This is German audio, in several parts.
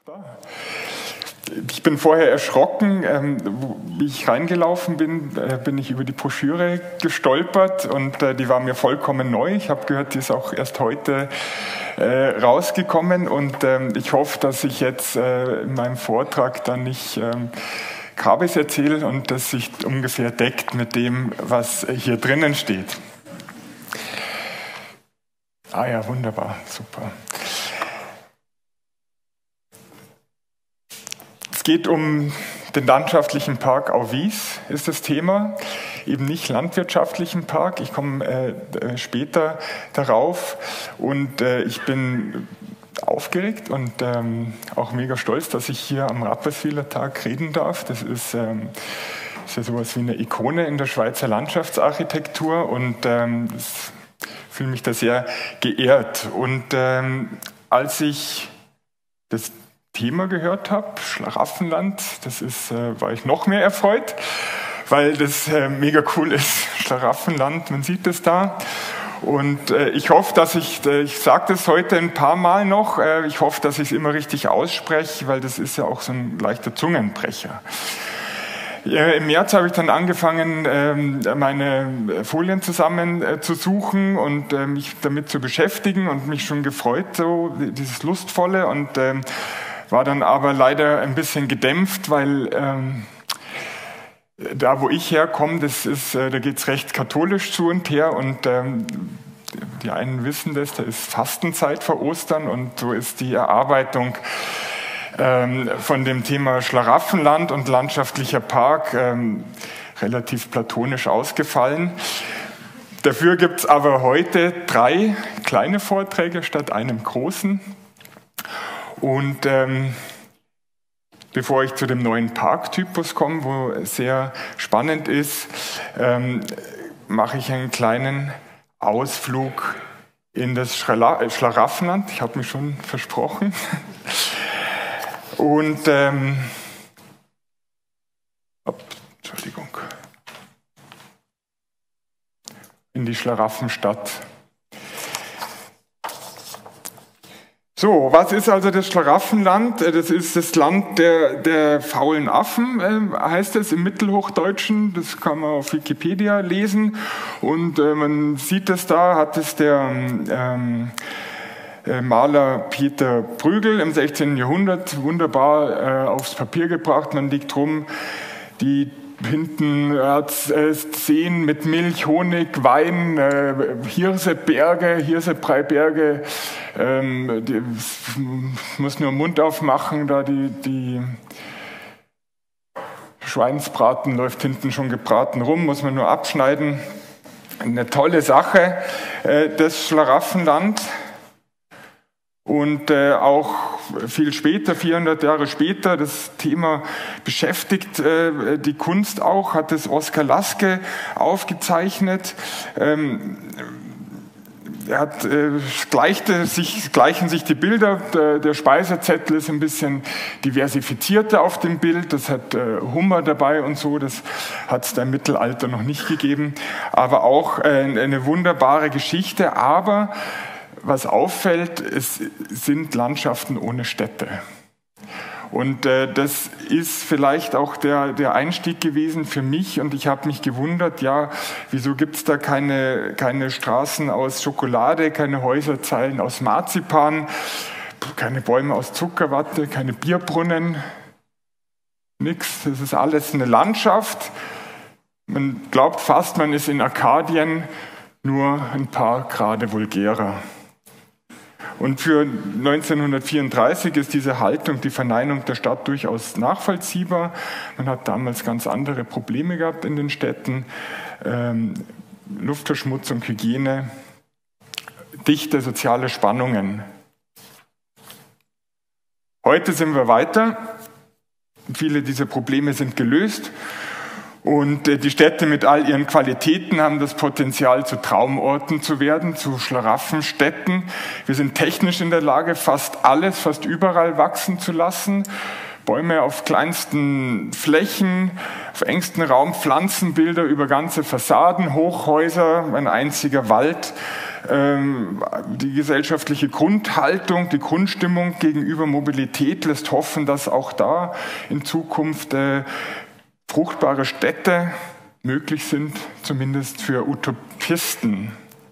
Ich bin vorher erschrocken, wie ich reingelaufen bin, bin ich über die Broschüre gestolpert und die war mir vollkommen neu. Ich habe gehört, die ist auch erst heute rausgekommen und ich hoffe, dass ich jetzt in meinem Vortrag dann nicht Kabis erzähle und das sich ungefähr deckt mit dem, was hier drinnen steht. Ah ja, wunderbar, super. Es geht um den landschaftlichen Park Auwies, ist das Thema, eben nicht landwirtschaftlichen Park. Ich komme später darauf und ich bin aufgeregt und auch mega stolz, dass ich hier am Rapperswiler Tag reden darf. Das ist ja sowas wie eine Ikone in der Schweizer Landschaftsarchitektur und ich fühle mich da sehr geehrt. Und als ich das Thema gehört habe, Schlaraffenland, war ich noch mehr erfreut, weil das mega cool ist, Schlaraffenland, man sieht es da. Und ich hoffe, dass ich sage das heute ein paar Mal noch, ich hoffe, dass ich es immer richtig ausspreche, weil das ist ja auch so ein leichter Zungenbrecher. Im März habe ich dann angefangen, meine Folien zusammenzusuchen und mich damit zu beschäftigen und mich schon gefreut, so dieses Lustvolle und war dann aber leider ein bisschen gedämpft, weil da, wo ich herkomme, da geht es recht katholisch zu und her und die einen wissen das, da ist Fastenzeit vor Ostern und so ist die Erarbeitung von dem Thema Schlaraffenland und landschaftlicher Park relativ platonisch ausgefallen. Dafür gibt es aber heute 3 kleine Vorträge statt einem großen. Und bevor ich zu dem neuen Parktypus komme, wo sehr spannend ist, mache ich einen kleinen Ausflug in das Schlaraffenland. Ich habe mich schon versprochen. Und Entschuldigung. In die Schlaraffenstadt. So, was ist also das Schlaraffenland? Das ist das Land der faulen Affen, heißt es im Mittelhochdeutschen. Das kann man auf Wikipedia lesen. Und man sieht es da, hat es der Maler Peter Bruegel im 16. Jahrhundert wunderbar aufs Papier gebracht. Man liegt rum, die hinten hat Seen mit Milch, Honig, Wein, Hirsebreiberge. Muss nur den Mund aufmachen, da die Schweinsbraten läuft hinten schon gebraten rum, muss man nur abschneiden. Eine tolle Sache, das Schlaraffenland. Und auch viel später, 400 Jahre später, das Thema beschäftigt die Kunst auch, hat es Oskar Laske aufgezeichnet. Gleichen sich die Bilder, der Speisezettel ist ein bisschen diversifizierter auf dem Bild, das hat Hummer dabei und so, das hat es da im Mittelalter noch nicht gegeben, aber auch eine wunderbare Geschichte, aber was auffällt, es sind Landschaften ohne Städte. Und das ist vielleicht auch der Einstieg gewesen für mich und ich habe mich gewundert, ja, wieso gibt es da keine Straßen aus Schokolade, keine Häuserzeilen aus Marzipan, keine Bäume aus Zuckerwatte, keine Bierbrunnen, nix, das ist alles eine Landschaft. Man glaubt fast, man ist in Arkadien, nur ein paar Grade vulgärer. Und für 1934 ist diese Haltung, die Verneinung der Stadt durchaus nachvollziehbar. Man hat damals ganz andere Probleme gehabt in den Städten. Luftverschmutzung, Hygiene, dichte soziale Spannungen. Heute sind wir weiter. Viele dieser Probleme sind gelöst. Und die Städte mit all ihren Qualitäten haben das Potenzial, zu Traumorten zu werden, zu Schlaraffenstädten. Wir sind technisch in der Lage, fast überall wachsen zu lassen. Bäume auf kleinsten Flächen, auf engstem Raum, Pflanzenbilder über ganze Fassaden, Hochhäuser, ein einziger Wald. Die gesellschaftliche Grundhaltung, die Grundstimmung gegenüber Mobilität lässt hoffen, dass auch da in Zukunft fruchtbare Städte möglich sind, zumindest für Utopisten.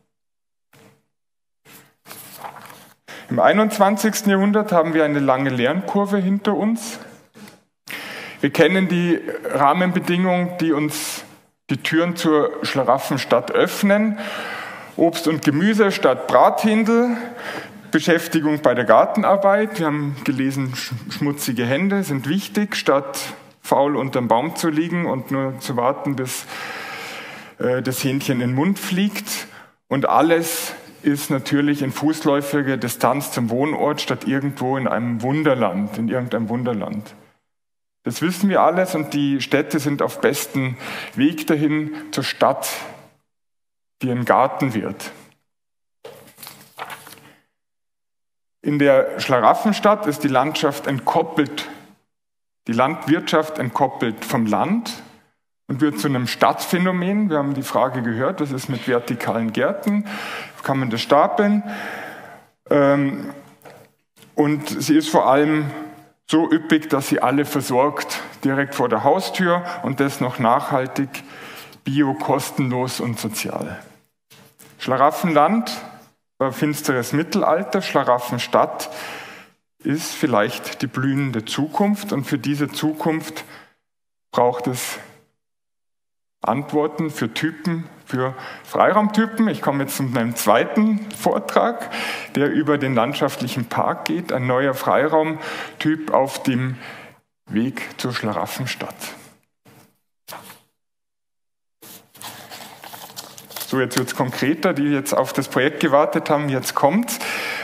Im 21. Jahrhundert haben wir eine lange Lernkurve hinter uns. Wir kennen die Rahmenbedingungen, die uns die Türen zur Schlaraffenstadt öffnen. Obst und Gemüse statt Brathindel, Beschäftigung bei der Gartenarbeit. Wir haben gelesen, schmutzige Hände sind wichtig, statt faul unterm Baum zu liegen und nur zu warten, bis das Hähnchen in den Mund fliegt. Und alles ist natürlich in fußläufiger Distanz zum Wohnort, statt irgendwo in einem Wunderland, in irgendeinem Wunderland. Das wissen wir alles und die Städte sind auf bestem Weg dahin zur Stadt, die ein Garten wird. In der Schlaraffenstadt ist die Landschaft entkoppelt, die Landwirtschaft entkoppelt vom Land und wird zu einem Stadtphänomen. Wir haben die Frage gehört, was ist mit vertikalen Gärten? Kann man das stapeln? Und sie ist vor allem so üppig, dass sie alle versorgt, direkt vor der Haustür und das noch nachhaltig, bio, kostenlos und sozial. Schlaraffenland war finsteres Mittelalter, Schlaraffenstadt ist vielleicht die blühende Zukunft und für diese Zukunft braucht es Antworten für Typen, für Freiraumtypen. Ich komme jetzt zu meinem zweiten Vortrag, der über den landschaftlichen Park geht, ein neuer Freiraumtyp auf dem Weg zur Schlaraffenstadt. So, jetzt wird es konkreter, die jetzt auf das Projekt gewartet haben, jetzt kommt's.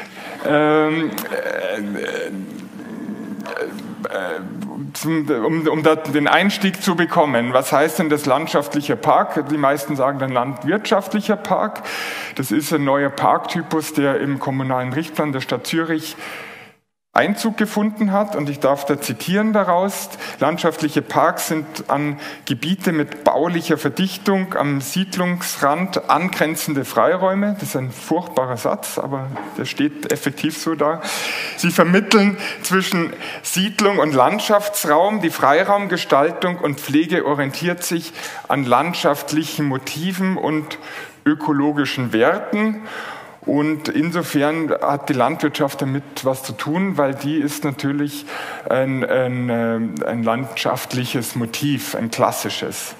Um den Einstieg zu bekommen, was heißt denn das landschaftlicher Park? Die meisten sagen dann landwirtschaftlicher Park. Das ist ein neuer Parktypus, der im kommunalen Richtplan der Stadt Zürich Einzug gefunden hat, und ich darf da zitieren daraus: Landschaftliche Parks sind an Gebiete mit baulicher Verdichtung am Siedlungsrand angrenzende Freiräume. Das ist ein furchtbarer Satz, aber der steht effektiv so da. Sie vermitteln zwischen Siedlung und Landschaftsraum. Die Freiraumgestaltung und Pflege orientiert sich an landschaftlichen Motiven und ökologischen Werten. Und insofern hat die Landwirtschaft damit was zu tun, weil die ist natürlich ein landschaftliches Motiv, ein klassisches.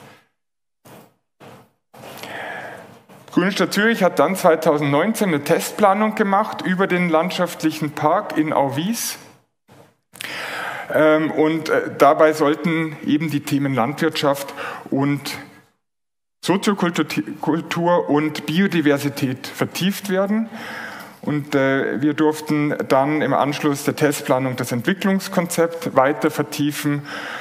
Grüne Stadt Zürich hat dann 2019 eine Testplanung gemacht über den landschaftlichen Park in Auwies. Und dabei sollten eben die Themen Landwirtschaft und Soziokultur und Biodiversität vertieft werden. Und wir durften dann im Anschluss der Testplanung das Entwicklungskonzept weiter vertiefen.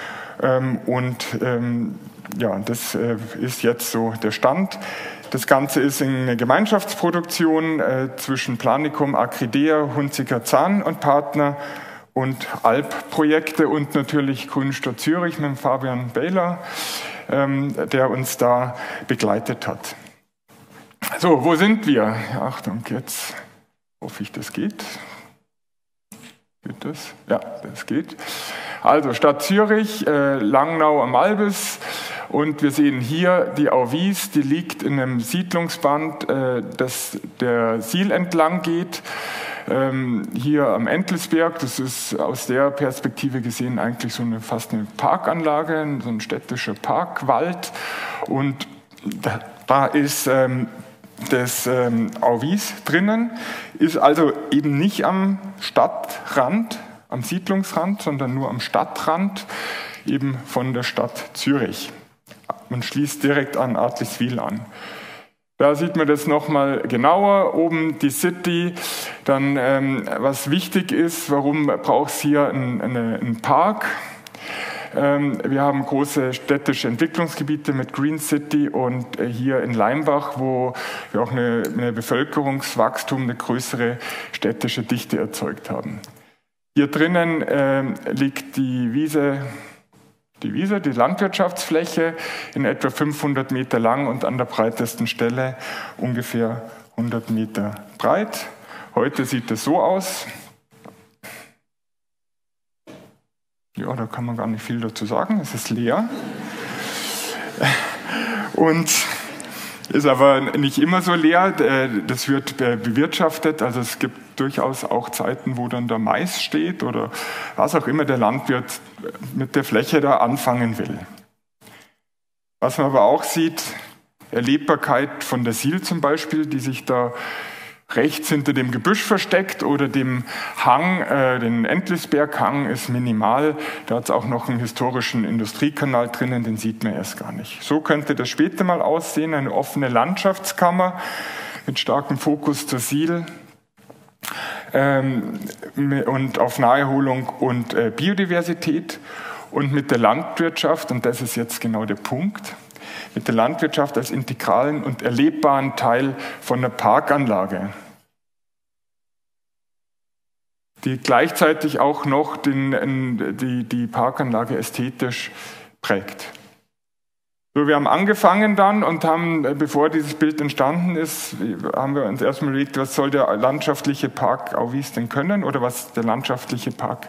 Ja, das ist jetzt so der Stand. Das Ganze ist in einer Gemeinschaftsproduktion zwischen Planikum, Acridea, Hunziker Zahn und Partner und Alp-Projekte und natürlich Grüne Stadt Zürich mit Fabian Behler, der uns da begleitet hat. So, wo sind wir? Achtung, jetzt hoffe ich, das geht. Geht das? Ja, das geht. Also Stadt Zürich, Langnau am Albis, und wir sehen hier die Auwies, die liegt in einem Siedlungsband, das der Sihl entlang geht. Hier am Entelsberg, das ist aus der Perspektive gesehen eigentlich so fast eine Parkanlage, so ein städtischer Parkwald, und da ist das Auwies drinnen, ist also eben nicht am Stadtrand, am Siedlungsrand, sondern nur am Stadtrand, eben von der Stadt Zürich. Man schließt direkt an Adliswil an. Da sieht man das nochmal genauer, oben die City, dann was wichtig ist, warum braucht es hier einen Park? Wir haben große städtische Entwicklungsgebiete mit Green City und hier in Leimbach, wo wir auch eine Bevölkerungswachstum, eine größere städtische Dichte erzeugt haben. Hier drinnen liegt die Wiese, die Landwirtschaftsfläche, in etwa 500 Meter lang und an der breitesten Stelle ungefähr 100 Meter breit. Heute sieht es so aus. Ja, da kann man gar nicht viel dazu sagen, es ist leer. Und ist aber nicht immer so leer, das wird bewirtschaftet, also es gibt durchaus auch Zeiten, wo dann der Mais steht oder was auch immer der Landwirt mit der Fläche da anfangen will. Was man aber auch sieht, Erlebbarkeit von der Sihl zum Beispiel, die sich da rechts hinter dem Gebüsch versteckt oder dem Hang, den Entlisberghang ist minimal. Da hat es auch noch einen historischen Industriekanal drinnen, den sieht man erst gar nicht. So könnte das später mal aussehen, eine offene Landschaftskammer mit starkem Fokus zur Sihl und auf Naherholung und Biodiversität und mit der Landwirtschaft, und das ist jetzt genau der Punkt, mit der Landwirtschaft als integralen und erlebbaren Teil von einer Parkanlage, die gleichzeitig auch noch die Parkanlage ästhetisch prägt. So, wir haben angefangen dann und haben, bevor dieses Bild entstanden ist, haben wir uns erstmal überlegt, was soll der landschaftliche Park Auwies denn können oder was der landschaftliche Park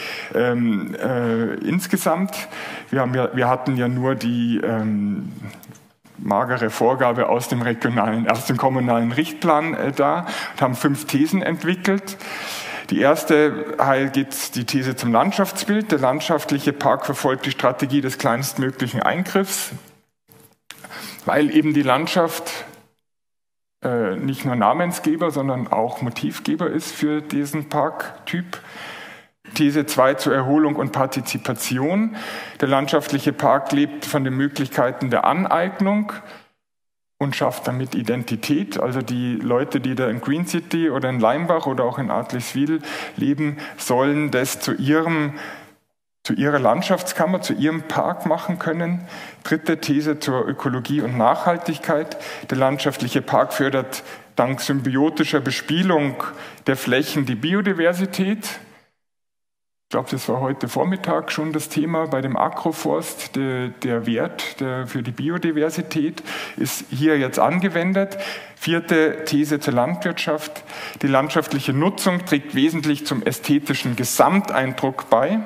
insgesamt. Wir hatten ja nur die magere Vorgabe aus dem kommunalen Richtplan da und haben 5 Thesen entwickelt. Die erste geht die These zum Landschaftsbild. Der landschaftliche Park verfolgt die Strategie des kleinstmöglichen Eingriffs, weil eben die Landschaft nicht nur Namensgeber, sondern auch Motivgeber ist für diesen Parktyp. These 2 zur Erholung und Partizipation. Der landschaftliche Park lebt von den Möglichkeiten der Aneignung und schafft damit Identität. Also die Leute, die da in Green City oder in Leimbach oder auch in Adliswil leben, sollen das zu ihrer Landschaftskammer, zu ihrem Park machen können. Dritte These zur Ökologie und Nachhaltigkeit. Der landschaftliche Park fördert dank symbiotischer Bespielung der Flächen die Biodiversität. Ich glaube, das war heute Vormittag schon das Thema bei dem Agroforst. Der Wert für die Biodiversität ist hier jetzt angewendet. Vierte These zur Landwirtschaft. Die landschaftliche Nutzung trägt wesentlich zum ästhetischen Gesamteindruck bei.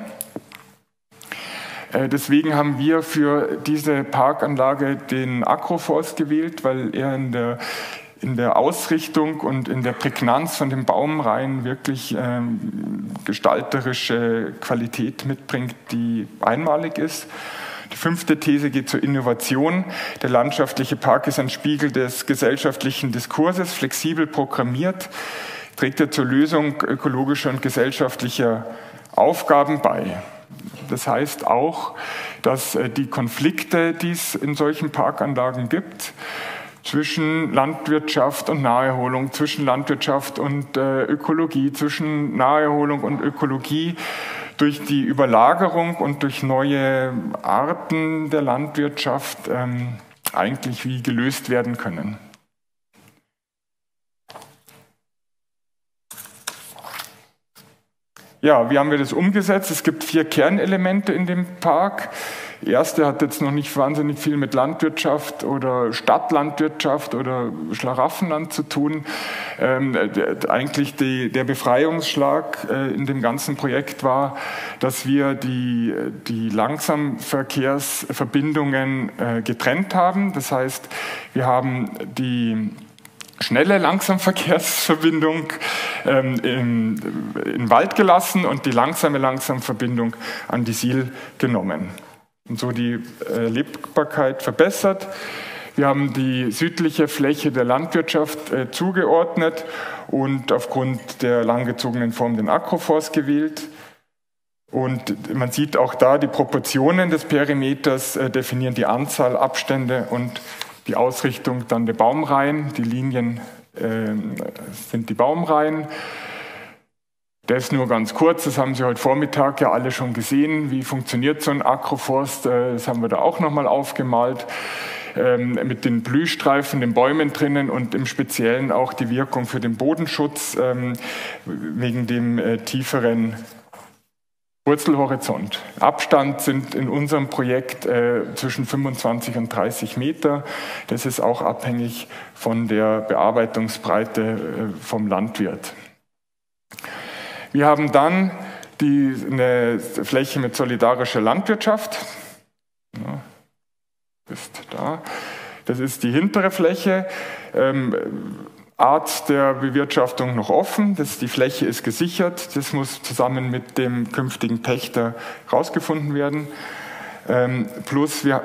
Deswegen haben wir für diese Parkanlage den Agroforst gewählt, weil er in der Ausrichtung und in der Prägnanz von den Baumreihen wirklich gestalterische Qualität mitbringt, die einmalig ist. Die 5. These geht zur Innovation. Der landschaftliche Park ist ein Spiegel des gesellschaftlichen Diskurses, flexibel programmiert, trägt er zur Lösung ökologischer und gesellschaftlicher Aufgaben bei. Das heißt auch, dass die Konflikte, die es in solchen Parkanlagen gibt, zwischen Landwirtschaft und Naherholung, zwischen Landwirtschaft und Ökologie, zwischen Naherholung und Ökologie durch die Überlagerung und durch neue Arten der Landwirtschaft eigentlich wie gelöst werden können. Ja, wie haben wir das umgesetzt? Es gibt 4 Kernelemente in dem Park. Die erste hat jetzt noch nicht wahnsinnig viel mit Landwirtschaft oder Stadtlandwirtschaft oder Schlaraffenland zu tun. Eigentlich der Befreiungsschlag in dem ganzen Projekt war, dass wir die Langsamverkehrsverbindungen getrennt haben. Das heißt, wir haben die schnelle Langsamverkehrsverbindung in den Wald gelassen und die langsame Langsamverbindung an die Sihl genommen. Und so die Lebbarkeit verbessert. Wir haben die südliche Fläche der Landwirtschaft zugeordnet und aufgrund der langgezogenen Form den Agroforst gewählt. Und man sieht auch da, die Proportionen des Perimeters definieren die Anzahl, Abstände und die Ausrichtung dann der Baumreihen. Die Linien sind die Baumreihen. Das nur ganz kurz, das haben Sie heute Vormittag ja alle schon gesehen. Wie funktioniert so ein Agroforst? Das haben wir da auch nochmal aufgemalt. Mit den Blühstreifen, den Bäumen drinnen und im Speziellen auch die Wirkung für den Bodenschutz wegen dem tieferen Wurzelhorizont. Abstand sind in unserem Projekt zwischen 25 und 30 Meter. Das ist auch abhängig von der Bearbeitungsbreite vom Landwirt. Wir haben dann eine Fläche mit solidarischer Landwirtschaft. Ja, ist da. Das ist die hintere Fläche. Art der Bewirtschaftung noch offen. Die Fläche ist gesichert. Das muss zusammen mit dem künftigen Pächter herausgefunden werden. Plus wir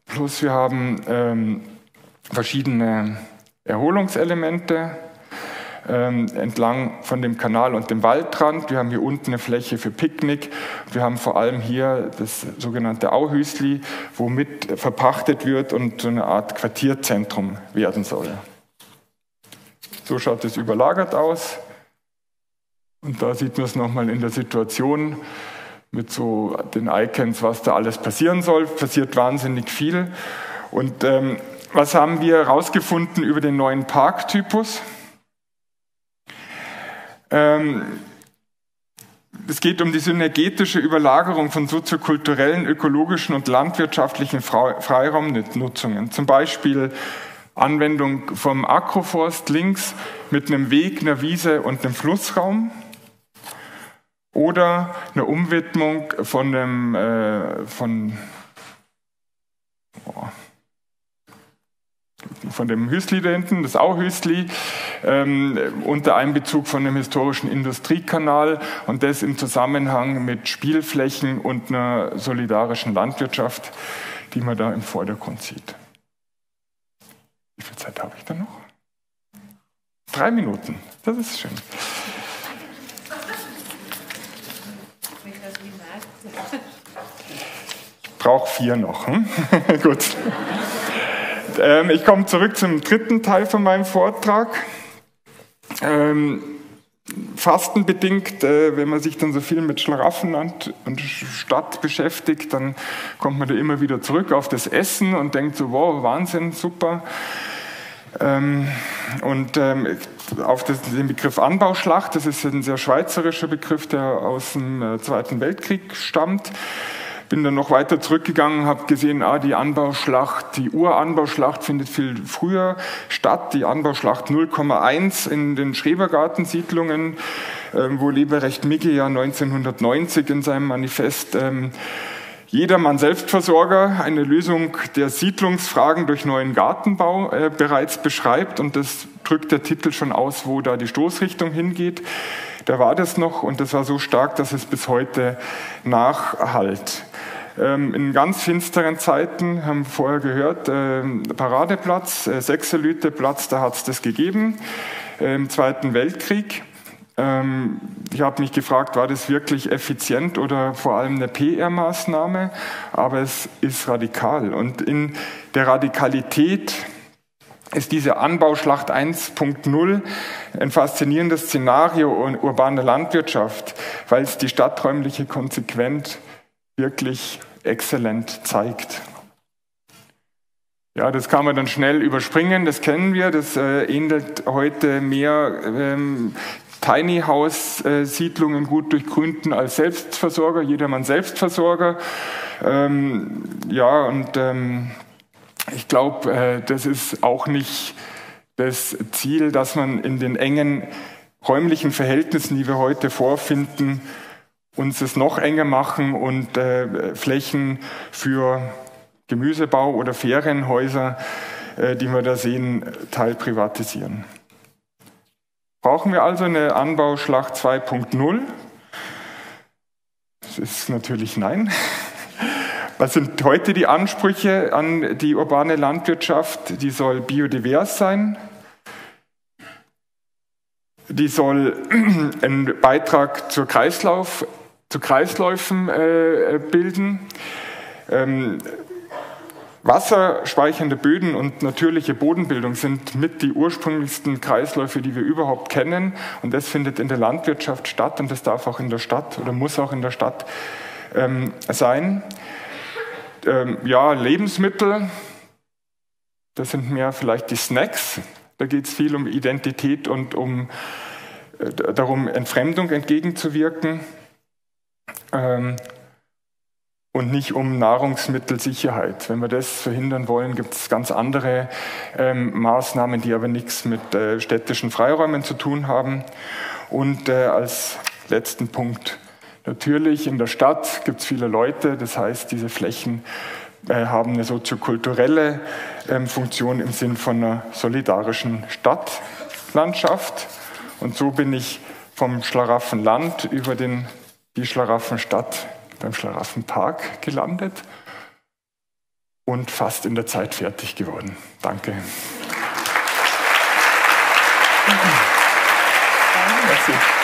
haben verschiedene Erholungselemente entlang von dem Kanal und dem Waldrand. Wir haben hier unten eine Fläche für Picknick. Wir haben vor allem hier das sogenannte Auhüsli, womit verpachtet wird und so eine Art Quartierzentrum werden soll. So schaut es überlagert aus. Und da sieht man es nochmal in der Situation mit so den Icons, was da alles passieren soll. Passiert wahnsinnig viel. Und was haben wir herausgefunden über den neuen Parktypus? Es geht um die synergetische Überlagerung von soziokulturellen, ökologischen und landwirtschaftlichen Freiraumnutzungen. Zum Beispiel Anwendung vom Agroforst links mit einem Weg, einer Wiese und einem Flussraum. Oder eine Umwidmung von dem Hüsli da hinten, das Auhüsli, unter Einbezug von einem historischen Industriekanal und das im Zusammenhang mit Spielflächen und einer solidarischen Landwirtschaft, die man da im Vordergrund sieht. Wie viel Zeit habe ich da noch? 3 Minuten, das ist schön. Ich brauche 4 noch. Gut. Ich komme zurück zum dritten Teil von meinem Vortrag. Fastenbedingt, wenn man sich dann so viel mit Schlaraffenland und Stadt beschäftigt, dann kommt man da immer wieder zurück auf das Essen und denkt so, wow, Wahnsinn, super. Auf den Begriff Anbauschlacht, das ist ein sehr schweizerischer Begriff, der aus dem Zweiten Weltkrieg stammt. Bin dann noch weiter zurückgegangen, habe gesehen, die Anbauschlacht, die Uranbauschlacht findet viel früher statt, die Anbauschlacht 0,1 in den Schrebergartensiedlungen, wo Leberecht Migge ja 1990 in seinem Manifest Jedermann Selbstversorger, eine Lösung der Siedlungsfragen durch neuen Gartenbau bereits beschreibt, und das drückt der Titel schon aus, wo da die Stoßrichtung hingeht. Da war das noch, und das war so stark, dass es bis heute nachhallt. In ganz finsteren Zeiten, haben wir vorher gehört, Paradeplatz, Sechselüteplatz, da hat es das gegeben, im Zweiten Weltkrieg. Ich habe mich gefragt, war das wirklich effizient oder vor allem eine PR-Maßnahme? Aber es ist radikal. Und in der Radikalität ist diese Anbauschlacht 1.0 ein faszinierendes Szenario urbaner Landwirtschaft, weil es die stadträumliche Konsequenz wirklich exzellent zeigt. Ja, das kann man dann schnell überspringen, das kennen wir, das ähnelt heute mehr Tiny House Siedlungen gut durchgrünten als Selbstversorger, jedermann Selbstversorger. Ich glaube, das ist auch nicht das Ziel, dass man in den engen räumlichen Verhältnissen, die wir heute vorfinden, uns es noch enger machen und Flächen für Gemüsebau oder Ferienhäuser, die wir da sehen, teilprivatisieren. Brauchen wir also eine Anbauschlacht 2.0? Das ist natürlich nein. Was sind heute die Ansprüche an die urbane Landwirtschaft? Die soll biodivers sein. Die soll einen Beitrag zu Kreisläufen bilden. Wasserspeichernde Böden und natürliche Bodenbildung sind mit die ursprünglichsten Kreisläufe, die wir überhaupt kennen. Und das findet in der Landwirtschaft statt, und das darf auch in der Stadt oder muss auch in der Stadt sein. Lebensmittel, das sind mehr vielleicht die Snacks. Da geht es viel um Identität und darum, Entfremdung entgegenzuwirken. und nicht um Nahrungsmittelsicherheit. Wenn wir das verhindern wollen, gibt es ganz andere Maßnahmen, die aber nichts mit städtischen Freiräumen zu tun haben. Und als letzten Punkt, natürlich in der Stadt gibt es viele Leute, das heißt, diese Flächen haben eine soziokulturelle Funktion im Sinn von einer solidarischen Stadtlandschaft. Und so bin ich vom Schlaraffenland über die Schlaraffenstadt beim Schlaraffenpark gelandet und fast in der Zeit fertig geworden. Danke. Merci.